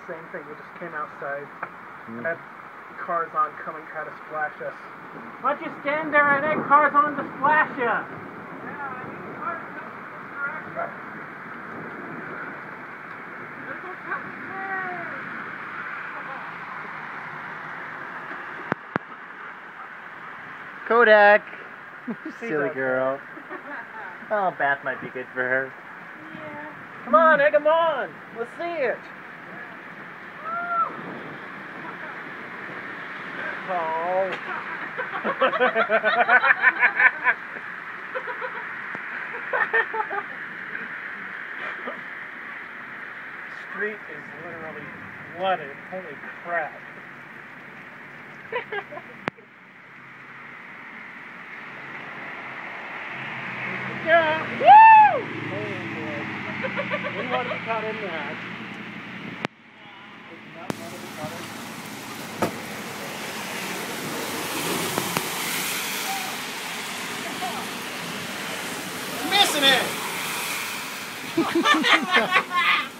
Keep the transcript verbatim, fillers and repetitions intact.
same thing. We just came outside mm. and had cars on come and try to splash us. Why don't you stand there and let cars on to splash you? Yeah, I need cars coming this direction. This will come Kodak! Silly does. girl. Oh, bath might be good for her. Yeah. Come on, egg 'em on! Let's see it! Oh. Street is literally flooded. Holy crap. Yeah! Woo! Oh boy. We want to be caught in that. We do not want to be caught in that. Missing it!